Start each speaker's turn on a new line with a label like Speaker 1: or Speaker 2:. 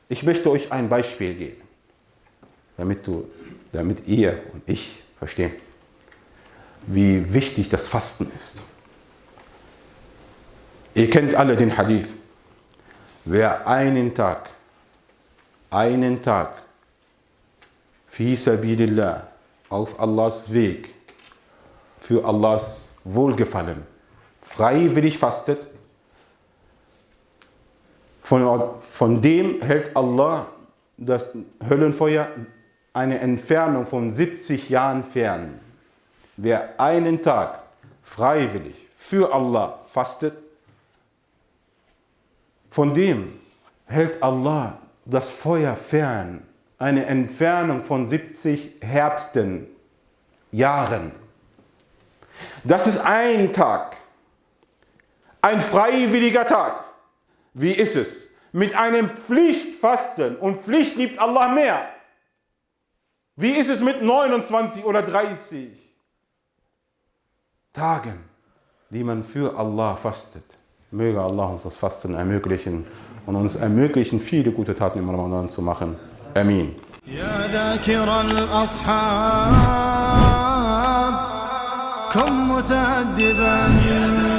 Speaker 1: Ich möchte euch ein Beispiel geben, damit ihr und ich verstehen, wie wichtig das Fasten ist. Ihr kennt alle den Hadith. Wer einen Tag fi sabilillah, auf Allahs Weg, für Allahs Wohlgefallen, freiwillig fastet, von dem hält Allah das Höllenfeuer eine Entfernung von 70 Jahren fern. Wer einen Tag freiwillig für Allah fastet, von dem hält Allah das Feuer fern, eine Entfernung von 70 Herbsten, Jahren. Das ist ein Tag, ein freiwilliger Tag. Wie ist es mit einem Pflichtfasten? Und Pflicht liebt Allah mehr. Wie ist es mit 29 oder 30 Tagen, die man für Allah fastet? Möge Allah uns das Fasten ermöglichen und uns ermöglichen, viele gute Taten im Ramadan zu machen. Amin.
Speaker 2: يا ذاكر الأصحاب كن متأدبا